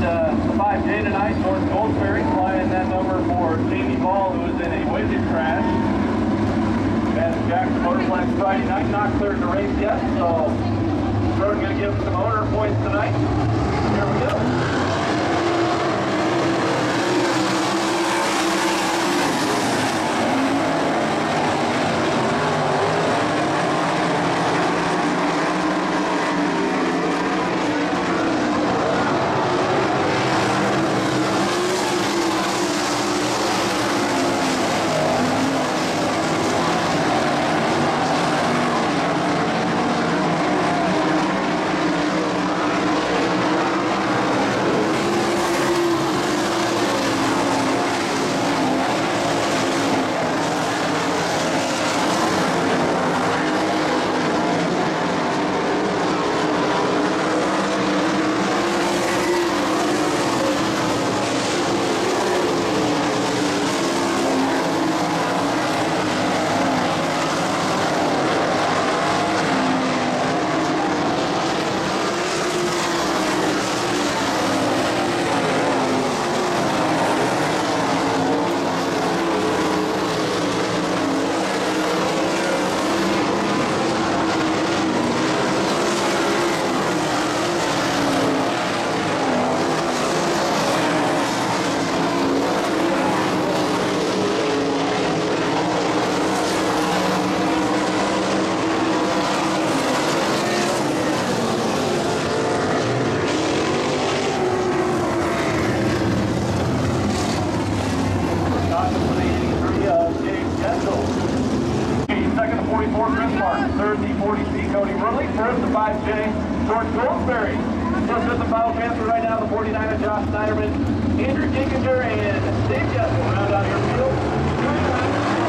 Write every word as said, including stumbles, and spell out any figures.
uh, the five J tonight, George Goldsberry flying that number for Jamie Ball, who was in a wicked crash. And Jackson Motorplex Friday night, not cleared the race yet, so we're going to give him some owner points tonight. Here we go. Third, the forty C, Cody Burley. First, the five J, George Goldsberry. Just at the final transfer right now, the forty-niner, Josh Snyderman, Andrew Dinkinger, and Dave Jessel round out your field.